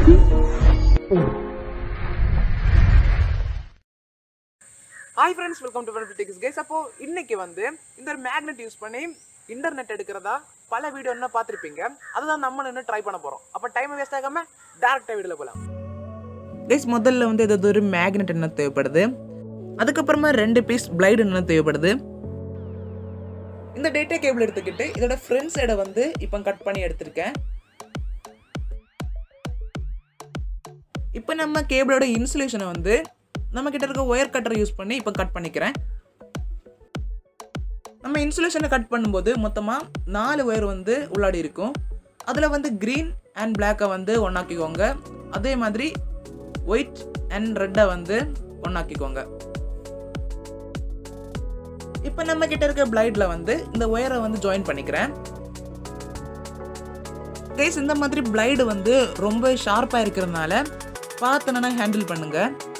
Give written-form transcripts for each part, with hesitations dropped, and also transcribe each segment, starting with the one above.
Hi friends, welcome to FUNFULL TECHYS guys. அப்போ இன்னைக்கு வந்து இந்த மேக்னெட் யூஸ் பண்ணி இன்டர்நெட் எடுக்கிறதா பல வீடியோ என்ன பார்த்திருப்பீங்க. அதுதான் நம்ம இன்னும் ட்ரை பண்ண போறோம். அப்ப டைம் வேஸ்ட் ஆகாம டைரக்டா வீடியோல போலாம். गाइस முதல்ல வந்து இது ஒரு மேக்னெட் என்ன தேவைப்படுது. அதுக்கு அப்புறமா ரெண்டு பீஸ் பிளைட் என்ன தேவைப்படுது. இந்த டேட்டா கேபிள் எடுத்துக்கிட்டு இதோட ஃப்ரண்ட் சைட வந்து இப்போ கட் பண்ணி எடுத்துர்க்கேன். இப்போ நம்ம கேபிளோட இன்சுலேஷனை வந்து நம்ம கிட்ட இருக்க ஒயர் கட்டர் யூஸ் பண்ணி இப்போ கட் பண்ணிக்கிறேன். நம்ம இன்சுலேஷனை கட் பண்ணும்போது மொத்தமாக 4 ஒயர் வந்து உள்ளாடி இருக்கும். அதில் வந்து க்ரீன் அண்ட் பிளாக்கை வந்து ஒன்றாக்கிக்கோங்க. அதே மாதிரி ஒயிட் அண்ட் ரெட்டை வந்து ஒன்றாக்கிக்கோங்க. இப்போ நம்ம கிட்ட இருக்க பிளைடில் வந்து இந்த ஒயரை வந்து ஜாயின் பண்ணிக்கிறேன். கைஸ் இந்த மாதிரி பிளைடு வந்து ரொம்ப ஷார்ப்பாக இருக்கிறதுனால பார்த்து ஹேண்டில் பண்ணுங்க.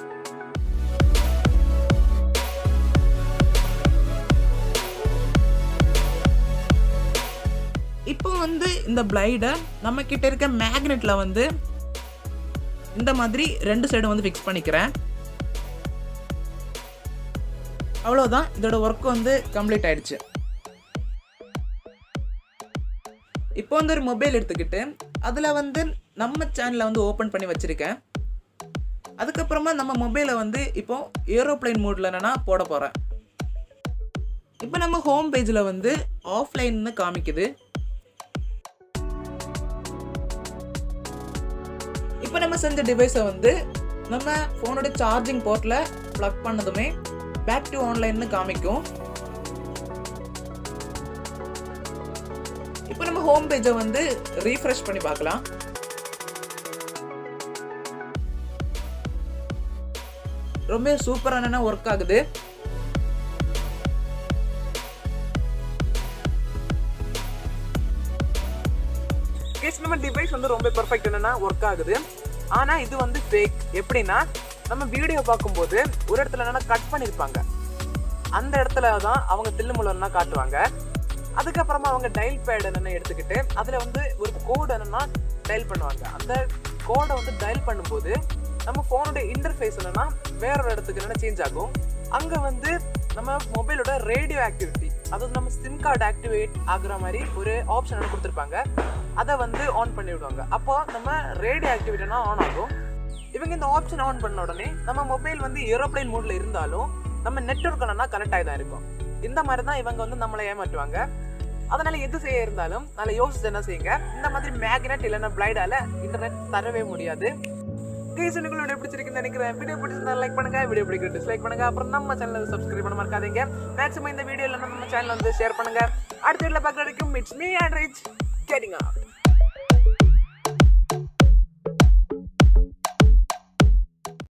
இப்போ வந்து இந்த பிளைடை நம்ம கிட்ட இருக்க மேக்னெட்ல வந்து இந்த மாதிரி ரெண்டு சைடும் வந்து ஃபிக்ஸ் பண்ணிக்கிறேன். அவ்வளோதான், இதோட ஒர்க் வந்து கம்ப்ளீட் ஆயிடுச்சு. இப்போ வந்து ஒரு மொபைல் எடுத்துக்கிட்டு அதில் வந்து நம்ம சேனலை வந்து ஓப்பன் பண்ணி வச்சிருக்கேன். அதுக்கப்புறமா நம்ம மொபைலை வந்து இப்போ ஏரோப்ளைன் மோட்ல என்னன்னா போட போகிறேன். இப்போ நம்ம ஹோம் பேஜில் வந்து ஆஃப்லைன்னு காமிக்குது. இப்போ நம்ம செஞ்ச டிவைஸை வந்து நம்ம ஃபோனோட சார்ஜிங் போர்ட்டில் ப்ளக் பண்ணதுமே பேக் டு ஆன்லைன்னு காமிக்கும். இப்போ நம்ம ஹோம் பேஜை வந்து ரீஃப்ரெஷ் பண்ணி பார்க்கலாம். ரொம்ப சூப்பரான ஒர்க் ஆகுது. நம்ம டிவைஸ் வந்து ரொம்ப பெர்ஃபெக்ட் என்னன்னா ஒர்க் ஆகுது. ஆனா இது வந்து ஃபேக். எப்படின்னா நம்ம வீடியோ பார்க்கும்போது ஒரு இடத்துல என்னன்னா கட் பண்ணியிருப்பாங்க. அந்த இடத்துல தான் அவங்க தில்லுமுள்ளன்னா காட்டுவாங்க. அதுக்கப்புறமா அவங்க டயல் பேட் என்னென்ன எடுத்துக்கிட்டு அதில் வந்து ஒரு கோடு என்னென்னா டயல் பண்ணுவாங்க. அந்த கோடை வந்து டயல் பண்ணும்போது நம்ம ஃபோனோட இன்டர்ஃபேஸ் என்னென்னா வேற ஒரு இடத்துக்கு என்னென்னா சேஞ்ச் ஆகும். அங்கே வந்து நம்ம மொபைலோட ரேடியோ ஆக்டிவிட்டி, அதாவது நம்ம சிம் கார்டு ஆக்டிவேட் ஆகுற மாதிரி ஒரு ஆப்ஷன் என்ன கொடுத்துருப்பாங்க. அதை வந்து ஆன் பண்ணி விடுவாங்க. அப்போ நம்ம ரேடியோ ஆக்டிவிட்டினா ஆன் ஆகும். இவங்க இந்த ஆப்ஷன் ஆன் பண்ண உடனே நம்ம மொபைல் வந்து ஏரோப்ளைன் மோட்ல இருந்தாலும் நம்ம நெட்வொர்க் என்னன்னா கனெக்ட் ஆகி தான் இருக்கும். இந்த மாதிரி தான் இவங்க வந்து நம்மளை ஏமாற்றுவாங்க. அதனால எது செய்ய இருந்தாலும் நல்லா யோசிச்சு என்ன செய்யுங்க. இந்த மாதிரி மேக்னெட் இல்லைன்னா பிளைடால இன்டர்நெட் தரவே முடியாது. வீடியோ பிடிச்சிருக்குன்னு நினைக்கிறேன். வீடியோ பிடிச்சிருந்தா லைக் பண்ணுங்க, வீடியோ பிடிக்க டிஸ்லைக் பண்ணுங்க. அப்புறம் நம்ம சேனலை சப்ஸ்கிரைப் பண்ண மறக்காதீங்க. மேக்ஸிமம் இந்த வீடியோல நம்ம சேனல் வந்து ஷேர் பண்ணுங்க. அடுத்த வீடியோல பார்க்குற வரைக்கும் it's me and Rich getting out.